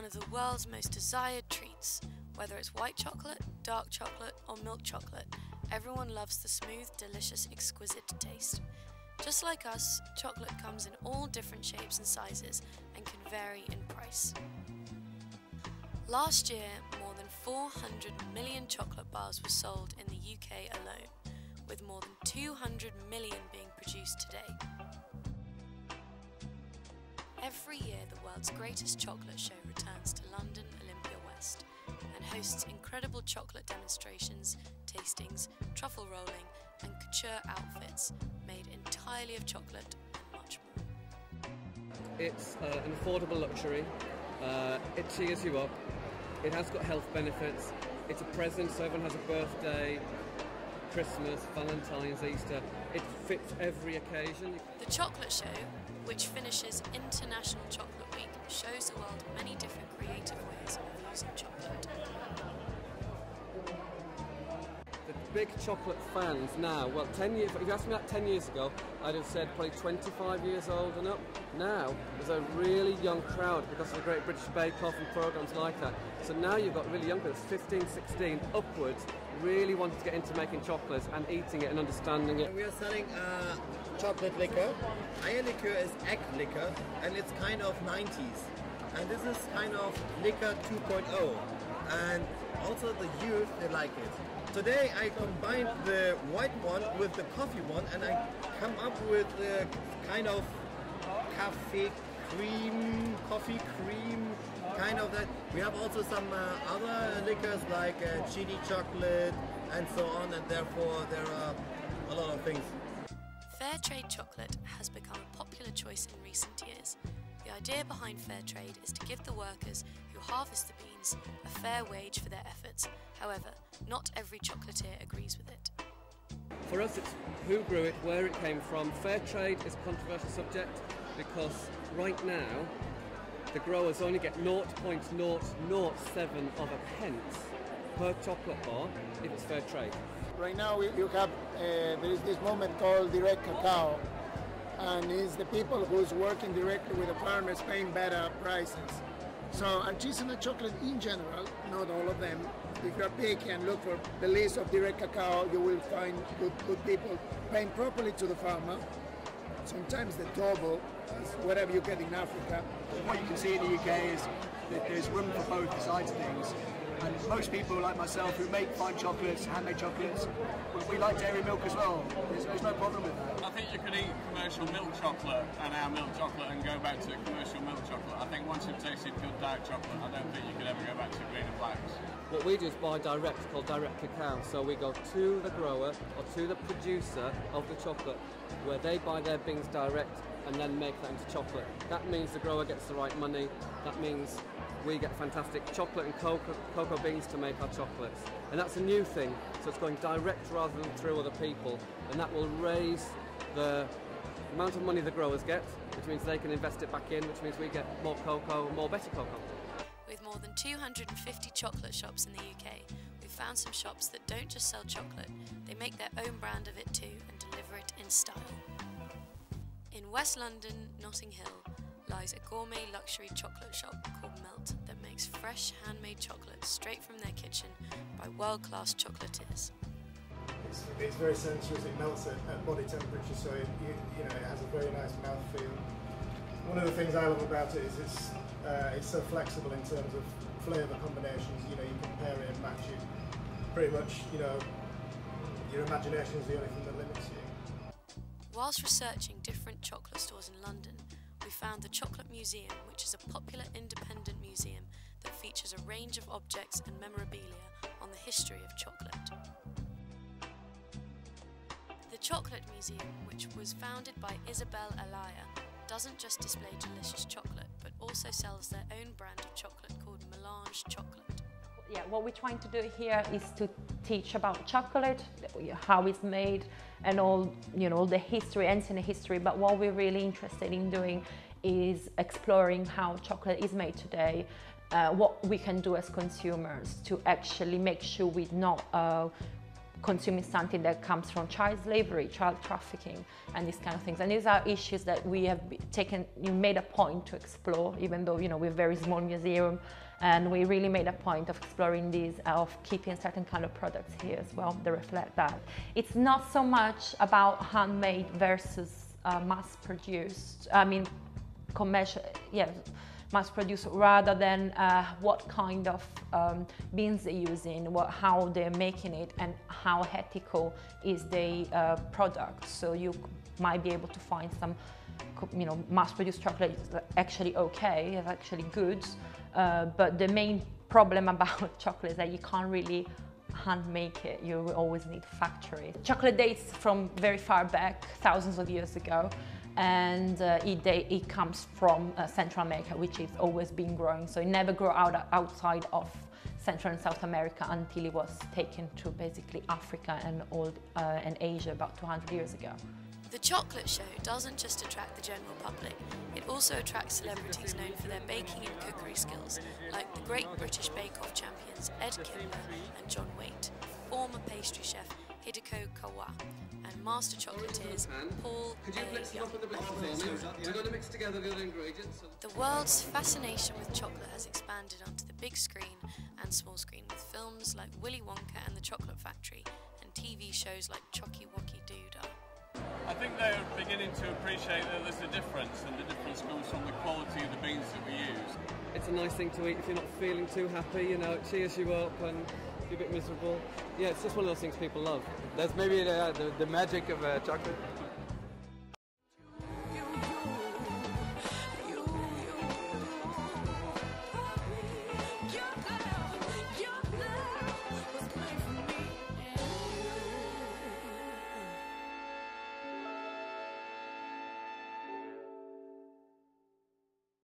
of the world's most desired treats. Whether it's white chocolate, dark chocolate or milk chocolate, everyone loves the smooth, delicious, exquisite taste. Just like us, chocolate comes in all different shapes and sizes and can vary in price. Last year, more than 400 million chocolate bars were sold in the UK alone, with more than 200 million being produced today. Every year, the world's greatest chocolate show returns to London Olympia West and hosts incredible chocolate demonstrations, tastings, truffle rolling and couture outfits made entirely of chocolate and much more. It's an affordable luxury, it cheers you up, it has got health benefits, it's a present so everyone has a birthday, Christmas, Valentine's, Easter, it fits every occasion. The Chocolate Show, which finishes International Chocolate Week, shows the world many different creative ways of using chocolate. The big chocolate fans now, well 10 years, if you asked me that 10 years ago, I'd have said probably 25 years old and up. Now, there's a really young crowd because of the Great British Bake Off and programmes like that. So now you've got really young people, 15, 16 upwards, really wanting to get into making chocolates and eating it and understanding it. We are selling chocolate liquor. Our liquor is egg liquor and it's kind of 90s. And this is kind of liquor 2.0. And also the youth, they like it. Today I combined the white one with the coffee one and I come up with a kind of coffee cream, kind of that. We have also some other liquors like chili chocolate and so on, and therefore there are a lot of things. Fair trade chocolate has become a popular choice in recent years. The idea behind fair trade is to give the workers who harvest the beans a fair wage for their efforts. However, not every chocolatier agrees with it. For us it's who grew it, where it came from. Fair trade is a controversial subject because right now the growers only get 0.007 of a pence per chocolate bar if it's fair trade. Right now you have, there is this movement called direct cacao, and it's the people who's working directly with the farmers paying better prices. So artisanal chocolate in general, not all of them, if you're picky and look for the list of direct cacao, you will find good people paying properly to the farmer. Sometimes the double, whatever you get in Africa. What you can see in the UK is that there's room for both sides of things. And most people like myself who make fine chocolates, handmade chocolates, we like dairy milk as well. There's no problem with that. I think you could eat commercial milk chocolate and our milk chocolate and go back to commercial milk chocolate. I think once you've tasted good dark chocolate, I don't think you could ever go back to green and blacks. What we do is buy direct, called direct cacao. So we go to the grower or to the producer of the chocolate where they buy their beans direct and then make that into chocolate. That means the grower gets the right money. That means we get fantastic chocolate and cocoa beans to make our chocolates. And that's a new thing, so it's going direct rather than through other people, and that will raise the amount of money the growers get, which means they can invest it back in, which means we get more cocoa, more better cocoa. With more than 250 chocolate shops in the UK, we've found some shops that don't just sell chocolate, they make their own brand of it too and deliver it in style. In West London, Notting Hill, lies a gourmet luxury chocolate shop called Melt that makes fresh handmade chocolate straight from their kitchen by world-class chocolatiers. It's very sensuous, it melts at body temperature, so it has a very nice mouthfeel. One of the things I love about it is it's so flexible in terms of flavour combinations. You can pair it and match it. Pretty much, your imagination is the only thing that limits you. Whilst researching different chocolate stores in London, we found the Chocolate Museum, which is a popular independent museum that features a range of objects and memorabilia on the history of chocolate. The Chocolate Museum, which was founded by Isabel Alaya, doesn't just display delicious chocolate, but also sells their own brand of chocolate called Melange Chocolate. Yeah, what we're trying to do here is to teach about chocolate, how it's made, and all the history, ancient history. But what we're really interested in doing is exploring how chocolate is made today, what we can do as consumers to actually make sure we're not consuming something that comes from child slavery, child trafficking, and these kind of things. And these are issues that we have made a point to explore, even though, you know, we're a very small museum, and we really made a point of exploring these, of keeping certain kind of products here as well that reflect that. It's not so much about handmade versus mass-produced, I mean, commercial, yeah, mass-produced, rather than what kind of beans they're using, how they're making it, and how ethical is the product. So you might be able to find some, you know, mass-produced chocolate is actually okay, is actually good, but the main problem about chocolate is that you can't really hand make it. You always need factory. Chocolate dates from very far back, thousands of years ago. And it comes from Central America, which has always been growing. So it never grew outside of Central and South America until it was taken to basically Africa and Asia about 200 years ago. The chocolate show doesn't just attract the general public, it also attracts celebrities known for their baking and cookery skills, like the Great British Bake Off champions Ed Kimber and John Waite, former pastry chef Hideko Kawa, and master chocolatiers Paul The world's fascination with chocolate has expanded onto the big screen and small screen with films like Willy Wonka and the Chocolate Factory and TV shows like Chocky Wocky Doodah. I think they're beginning to appreciate that there's a difference, and the difference comes from the quality of the beans that we use. It's a nice thing to eat if you're not feeling too happy, you know, it cheers you up and you're a bit miserable. Yeah, it's just one of those things people love. That's maybe the magic of chocolate. Your love was made for me.